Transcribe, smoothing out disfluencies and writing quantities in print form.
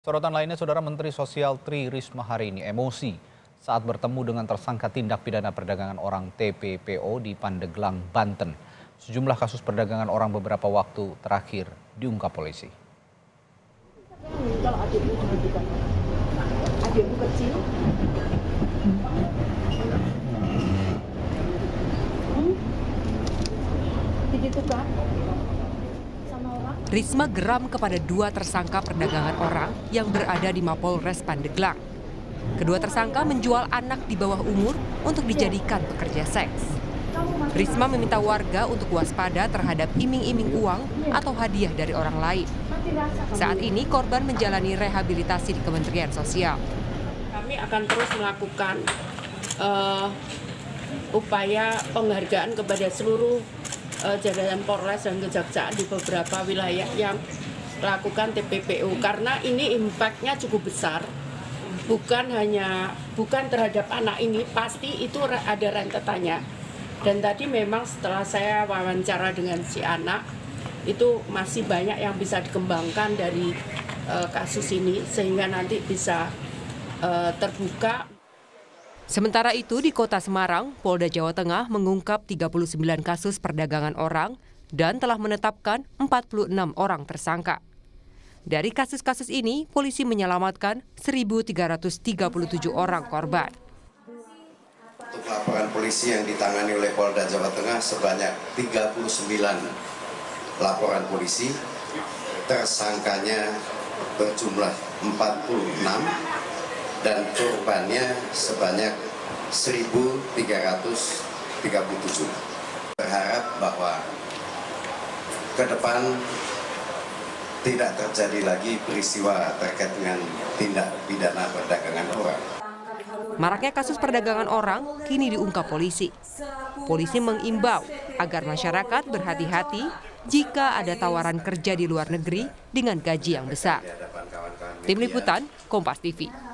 Sorotan lainnya, Saudara Menteri Sosial Tri Risma hari ini emosi saat bertemu dengan tersangka tindak pidana perdagangan orang TPPO di Pandeglang, Banten. Sejumlah kasus perdagangan orang beberapa waktu terakhir diungkap polisi. Kalau adikmu kecil, ditukar sama orang. Risma geram kepada dua tersangka perdagangan orang yang berada di Mapolres Pandeglang. Kedua tersangka menjual anak di bawah umur untuk dijadikan pekerja seks. Risma meminta warga untuk waspada terhadap iming-iming uang atau hadiah dari orang lain. Saat ini korban menjalani rehabilitasi di Kementerian Sosial. Kami akan terus melakukan upaya penghargaan kepada seluruh jajaran Polres dan Kejaksaan di beberapa wilayah yang melakukan TPPO, karena ini impact-nya cukup besar, bukan terhadap anak ini, pasti itu ada rentetannya. Dan tadi memang setelah saya wawancara dengan si anak, itu masih banyak yang bisa dikembangkan dari kasus ini sehingga nanti bisa terbuka. Sementara itu di Kota Semarang, Polda Jawa Tengah mengungkap 39 kasus perdagangan orang dan telah menetapkan 46 orang tersangka. Dari kasus-kasus ini, polisi menyelamatkan 1.337 orang korban. Untuk laporan polisi yang ditangani oleh Polda Jawa Tengah sebanyak 39 laporan polisi, tersangkanya berjumlah 46 dan korbannya sebanyak 1.337. Berharap bahwa ke depan tidak terjadi lagi peristiwa terkait dengan tindak pidana perdagangan orang. Maraknya kasus perdagangan orang kini diungkap polisi. Polisi mengimbau agar masyarakat berhati-hati jika ada tawaran kerja di luar negeri dengan gaji yang besar. Tim Liputan, Kompas TV.